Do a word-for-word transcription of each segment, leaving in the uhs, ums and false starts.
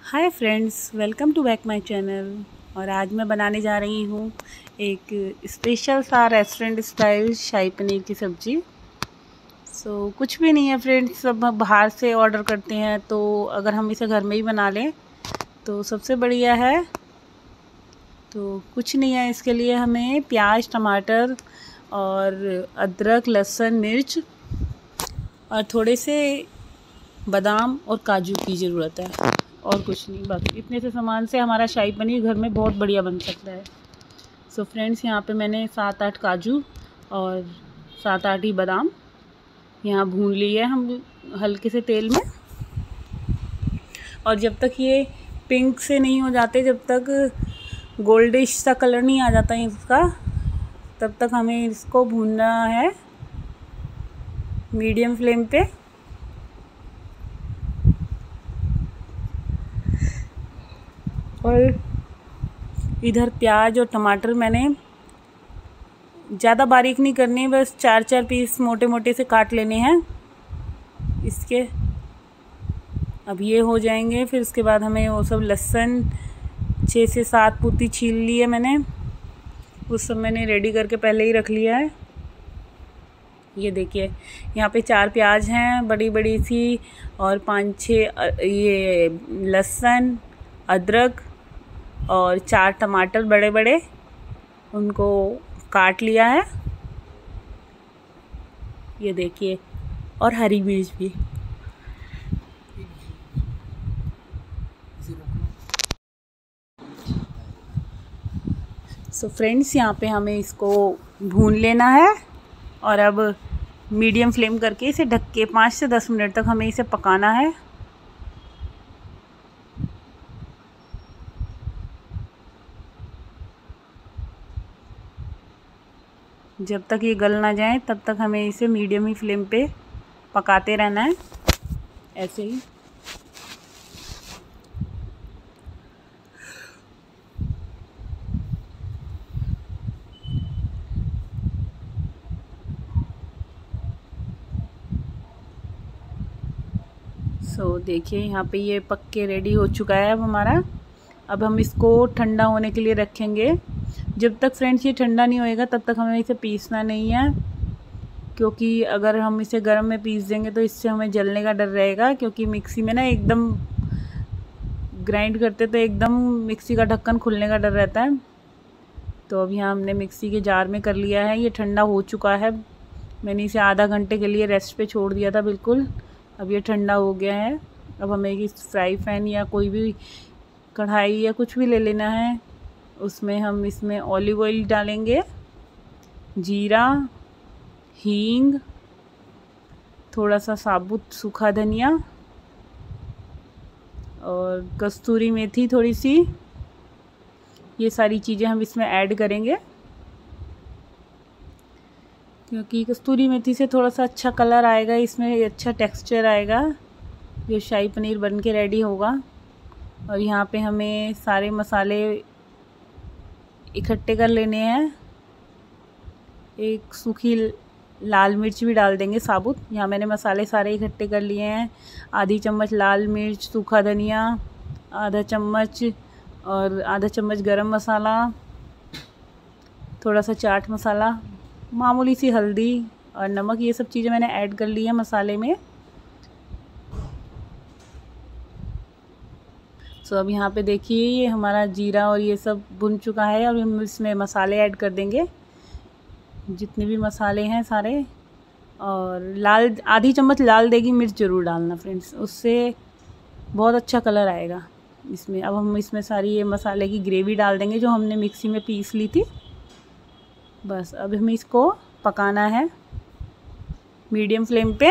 Hi friends, welcome to back my channel. और आज मैं बनाने जा रही हूँ एक स्पेशल सा रेस्टोरेंट स्टाइल शाही पनीर की सब्ज़ी। सो so, कुछ भी नहीं है फ्रेंड्स, सब बाहर से ऑर्डर करते हैं, तो अगर हम इसे घर में ही बना लें तो सबसे बढ़िया है। तो कुछ नहीं है, इसके लिए हमें प्याज, टमाटर और अदरक, लहसुन, मिर्च और थोड़े से बादाम और काजू की ज़रूरत है, और कुछ नहीं। बस इतने से सामान से हमारा शाही पनीर घर में बहुत बढ़िया बन सकता है। सो so फ्रेंड्स, यहाँ पे मैंने सात आठ काजू और सात आठ ही बादाम यहाँ भून लिए हम हल्के से तेल में। और जब तक ये पिंक से नहीं हो जाते, जब तक गोल्डिश सा कलर नहीं आ जाता है इसका, तब तक हमें इसको भूनना है मीडियम फ्लेम पे। और इधर प्याज और टमाटर मैंने ज़्यादा बारीक नहीं करनी, बस चार चार पीस मोटे मोटे से काट लेने हैं इसके। अब ये हो जाएंगे, फिर उसके बाद हमें वो सब लहसुन छः से सात पूती छील ली है मैंने, उस सब मैंने रेडी करके पहले ही रख लिया है। ये देखिए, यहाँ पे चार प्याज हैं बड़ी बड़ी सी, और पाँच छः ये लहसुन, अदरक और चार टमाटर बड़े बड़े, उनको काट लिया है। ये देखिए, और हरी मिर्च भी। सो फ्रेंड्स, यहाँ पे हमें इसको भून लेना है, और अब मीडियम फ्लेम करके इसे ढक के पाँच से दस मिनट तक हमें इसे पकाना है। जब तक ये गल ना जाए तब तक हमें इसे मीडियम ही फ्लेम पे पकाते रहना है, ऐसे ही। सो so, देखिए, यहाँ पे ये पक के रेडी हो चुका है अब हमारा। अब हम इसको ठंडा होने के लिए रखेंगे। जब तक फ्रेंड्स ये ठंडा नहीं होएगा तब तक हमें इसे पीसना नहीं है, क्योंकि अगर हम इसे गर्म में पीस देंगे तो इससे हमें जलने का डर रहेगा, क्योंकि मिक्सी में ना एकदम ग्राइंड करते तो एकदम मिक्सी का ढक्कन खुलने का डर रहता है। तो अब यहाँ हमने मिक्सी के जार में कर लिया है। ये ठंडा हो चुका है, मैंने इसे आधा घंटे के लिए रेस्ट पे छोड़ दिया था बिल्कुल। अब ये ठंडा हो गया है। अब हमें इस फ्राई पैन या कोई भी कढ़ाई या कुछ भी ले लेना है, उसमें हम इसमें ऑलिव ऑयल डालेंगे, जीरा, हींग, थोड़ा सा साबुत सूखा धनिया और कस्तूरी मेथी थोड़ी सी। ये सारी चीज़ें हम इसमें ऐड करेंगे, क्योंकि कस्तूरी मेथी से थोड़ा सा अच्छा कलर आएगा, इसमें अच्छा टेक्सचर आएगा, जो शाही पनीर बन के रेडी होगा। और यहाँ पे हमें सारे मसाले इकट्ठे कर लेने हैं। एक सूखी लाल मिर्च भी डाल देंगे साबुत। यहाँ मैंने मसाले सारे इकट्ठे कर लिए हैं। आधी चम्मच लाल मिर्च, सूखा धनिया, आधा चम्मच और आधा चम्मच गरम मसाला, थोड़ा सा चाट मसाला, मामूली सी हल्दी और नमक, ये सब चीज़ें मैंने ऐड कर ली है मसाले में। सो अब यहाँ पे देखिए, ये हमारा जीरा और ये सब भुन चुका है। और हम इसमें मसाले ऐड कर देंगे, जितने भी मसाले हैं सारे। और लाल आधी चम्मच लाल देगी मिर्च ज़रूर डालना फ्रेंड्स, उससे बहुत अच्छा कलर आएगा इसमें। अब हम इसमें सारी ये मसाले की ग्रेवी डाल देंगे जो हमने मिक्सी में पीस ली थी। बस अब हमें इसको पकाना है मीडियम फ्लेम पे।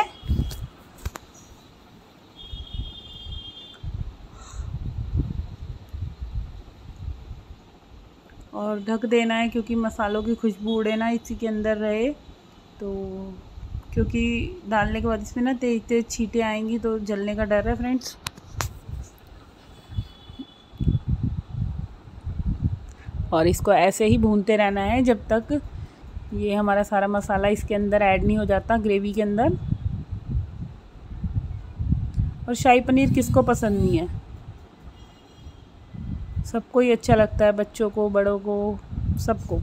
और ढक देना है, क्योंकि मसालों की खुशबू उड़े ना इसी के अंदर रहे। तो क्योंकि डालने के बाद इसमें ना तेज तेज छींटे आएंगी, तो जलने का डर है फ्रेंड्स। और इसको ऐसे ही भूनते रहना है जब तक ये हमारा सारा मसाला इसके अंदर ऐड नहीं हो जाता, ग्रेवी के अंदर। और शाही पनीर किसको पसंद नहीं है। सबको ही अच्छा लगता है, बच्चों को, बड़ों को, सबको।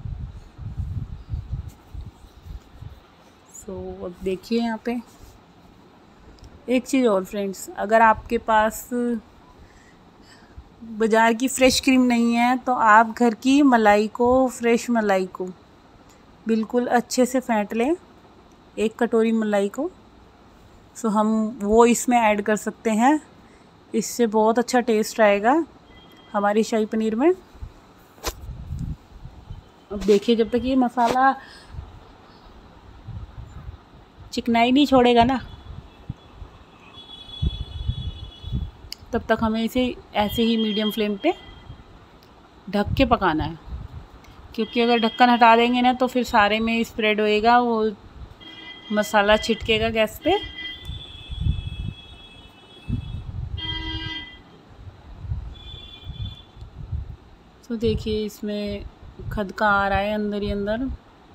सो so, अब देखिए यहाँ पे एक चीज़ और फ्रेंड्स, अगर आपके पास बाज़ार की फ़्रेश क्रीम नहीं है तो आप घर की मलाई को, फ्रेश मलाई को बिल्कुल अच्छे से फेंट लें, एक कटोरी मलाई को। सो हम वो इसमें ऐड कर सकते हैं, इससे बहुत अच्छा टेस्ट आएगा हमारी शाही पनीर में। अब देखिए जब तक ये मसाला चिकनाई नहीं छोड़ेगा ना, तब तक हमें इसे ऐसे ही मीडियम फ्लेम पे ढक के पकाना है, क्योंकि अगर ढक्कन हटा देंगे ना तो फिर सारे में स्प्रेड होएगा, वो मसाला छिटकेगा गैस पे। तो देखिए इसमें खदका आ रहा है अंदर ही अंदर।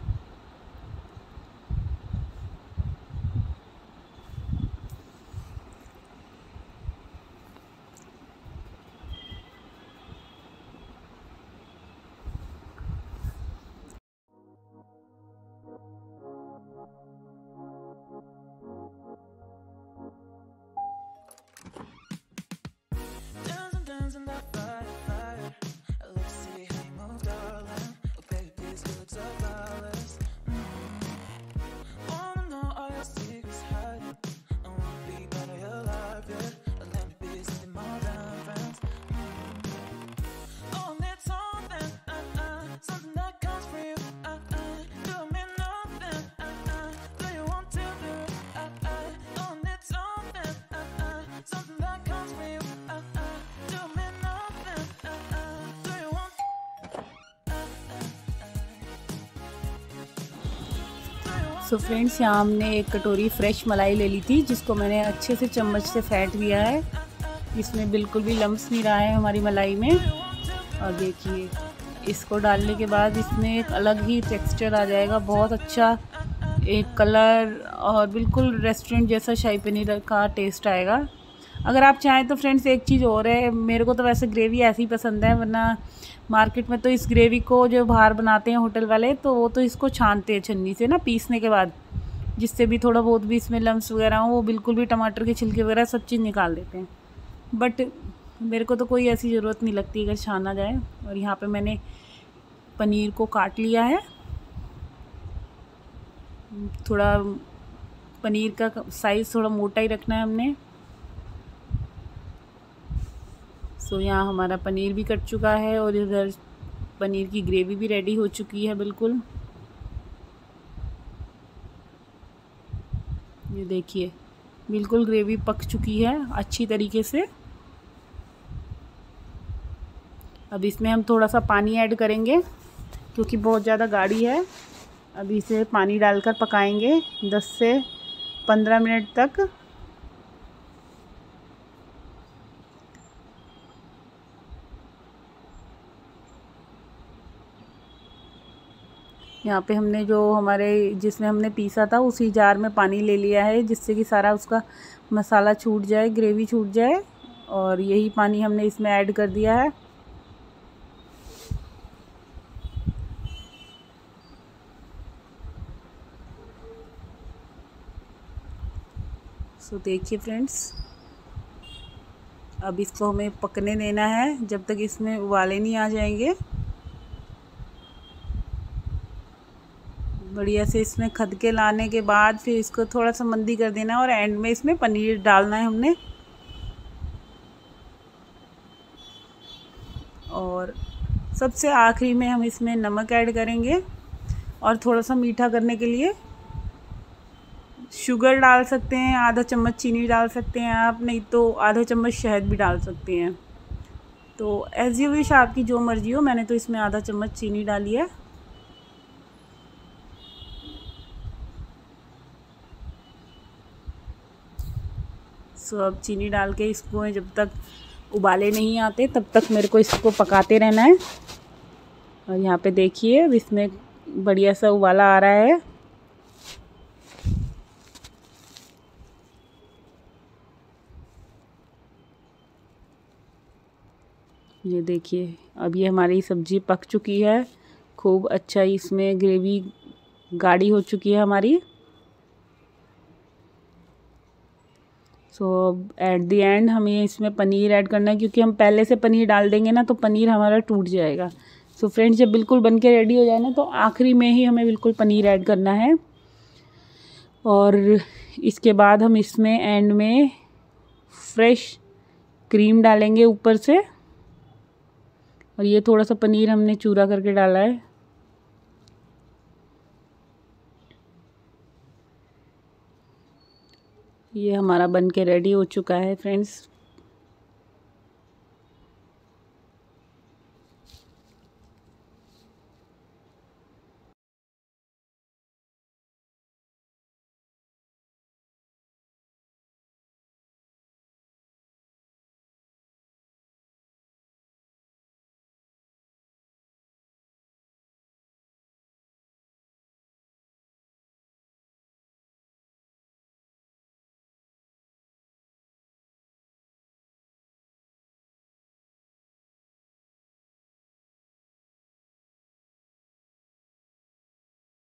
सो फ्रेंड्स, यहाँ हमने एक कटोरी फ्रेश मलाई ले ली थी, जिसको मैंने अच्छे से चम्मच से फेंट लिया है। इसमें बिल्कुल भी लम्स नहीं रहा है हमारी मलाई में। और देखिए इसको डालने के बाद इसमें एक अलग ही टेक्सचर आ जाएगा, बहुत अच्छा एक कलर, और बिल्कुल रेस्टोरेंट जैसा शाही पनीर का टेस्ट आएगा। अगर आप चाहें तो फ्रेंड्स एक चीज़ और है, मेरे को तो वैसे ग्रेवी ऐसी पसंद है, वरना मार्केट में तो इस ग्रेवी को जो बाहर बनाते हैं होटल वाले, तो वो तो इसको छानते हैं छन्नी से ना पीसने के बाद, जिससे भी थोड़ा बहुत भी इसमें लम्स वगैरह हो वो बिल्कुल भी टमाटर के छिलके वगैरह सब चीज़ निकाल देते हैं। बट मेरे को तो कोई ऐसी ज़रूरत नहीं लगती अगर छाना जाए। और यहाँ पे मैंने पनीर को काट लिया है, थोड़ा पनीर का साइज़ थोड़ा मोटा ही रखना है हमने। सो यहाँ हमारा पनीर भी कट चुका है और इधर पनीर की ग्रेवी भी रेडी हो चुकी है बिल्कुल। ये देखिए बिल्कुल ग्रेवी पक चुकी है अच्छी तरीके से। अब इसमें हम थोड़ा सा पानी ऐड करेंगे, क्योंकि बहुत ज़्यादा गाढ़ी है। अब इसे पानी डालकर पकाएंगे दस से पंद्रह मिनट तक। यहाँ पे हमने जो हमारे जिसमें हमने पीसा था उसी जार में पानी ले लिया है, जिससे कि सारा उसका मसाला छूट जाए, ग्रेवी छूट जाए, और यही पानी हमने इसमें ऐड कर दिया है। सो देखिए फ्रेंड्स, अब इसको हमें पकने देना है जब तक इसमें उबाले नहीं आ जाएंगे। बढ़िया से इसमें खदके लाने के बाद फिर इसको थोड़ा सा मंदी कर देना, और एंड में इसमें पनीर डालना है हमने। और सबसे आखिरी में हम इसमें नमक ऐड करेंगे, और थोड़ा सा मीठा करने के लिए शुगर डाल सकते हैं, आधा चम्मच चीनी डाल सकते हैं आप, नहीं तो आधा चम्मच शहद भी डाल सकते हैं। तो एज यू विश, आपकी जो मर्ज़ी हो। मैंने तो इसमें आधा चम्मच चीनी डाली है। सो अब चीनी डाल के इसको जब तक उबाले नहीं आते तब तक मेरे को इसको पकाते रहना है। और यहाँ पे देखिए इसमें बढ़िया सा उबाला आ रहा है। ये देखिए अब ये हमारी सब्ज़ी पक चुकी है, खूब अच्छा इसमें ग्रेवी गाढ़ी हो चुकी है हमारी। सो एट द एंड हमें इसमें पनीर ऐड करना है, क्योंकि हम पहले से पनीर डाल देंगे ना तो पनीर हमारा टूट जाएगा। सो so फ्रेंड्स, जब बिल्कुल बन के रेडी हो जाए ना तो आखिरी में ही हमें बिल्कुल पनीर ऐड करना है। और इसके बाद हम इसमें एंड में फ्रेश क्रीम डालेंगे ऊपर से। और ये थोड़ा सा पनीर हमने चूरा करके डाला है। ये हमारा बन के रेडी हो चुका है फ्रेंड्स।